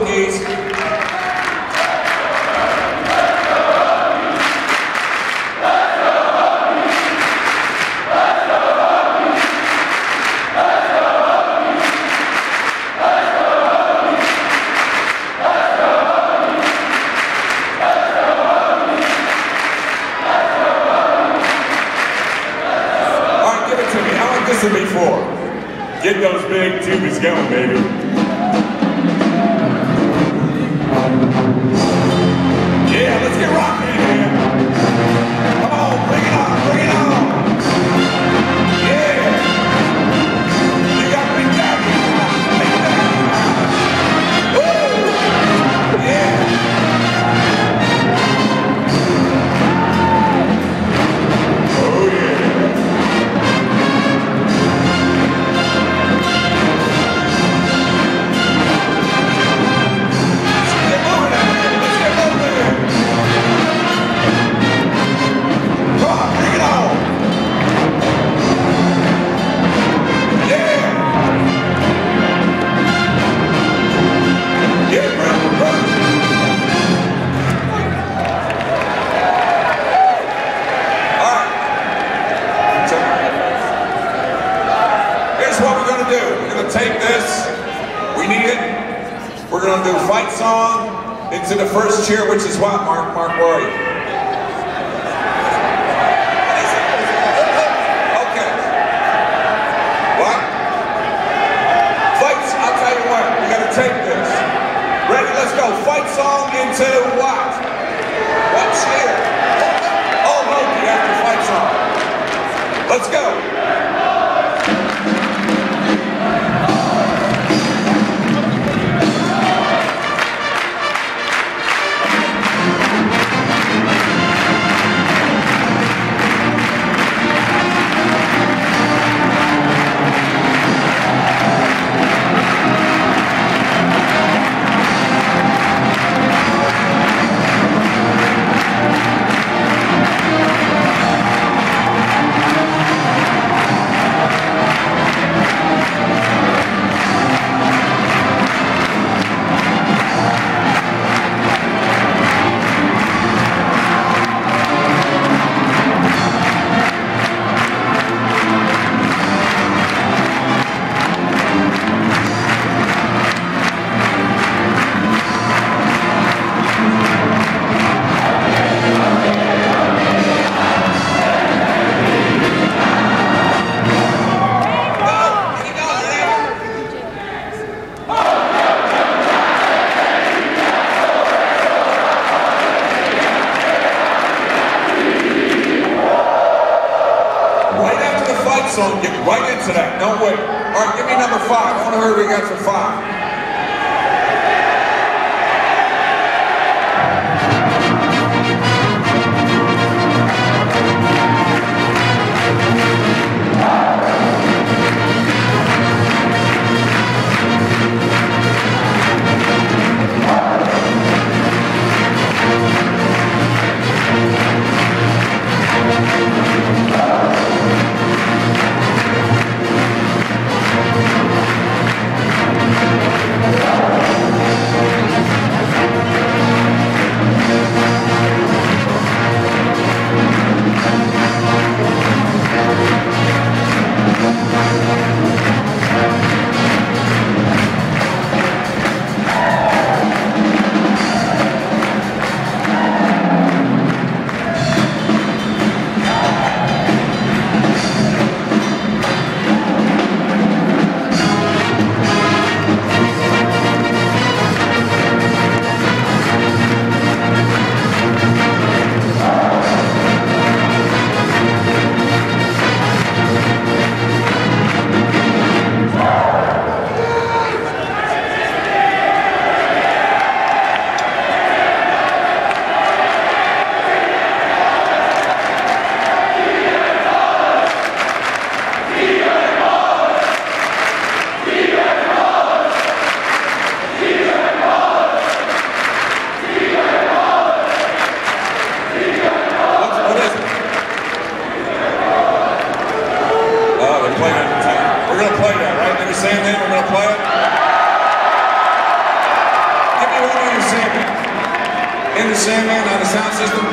cookies. Before. Get those big tubies going, baby. Yeah, let's get rocking, man. Come on, bring it on, bring it on. Yeah. You got me down. Woo! Yeah. Oh, yeah. Take this, we need it. We're going to do fight song into the first cheer, which is what, Mark? Mark, where are you? Okay. What? Fights, I'll tell you what, we got to take this. Ready, let's go. Fight song into what? What cheer? Oh, no, after fight song. Let's go. So get right into that. Don't wait. All right, give me number 5. I want to hear what we got for 5. Sandman on the sound system.